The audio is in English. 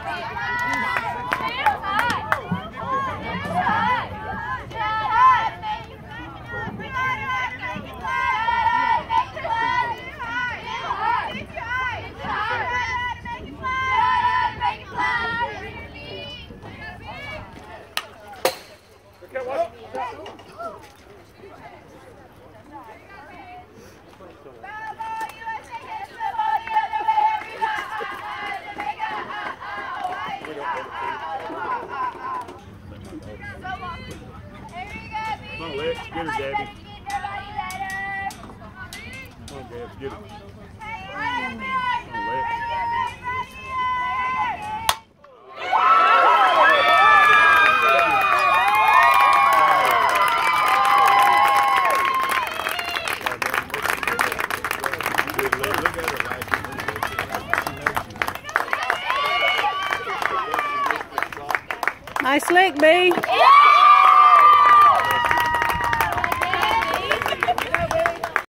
Come on, Lex. Get her, Gabby. Come on, Gabs. Get her. Come on, Lex. Nice lick, B.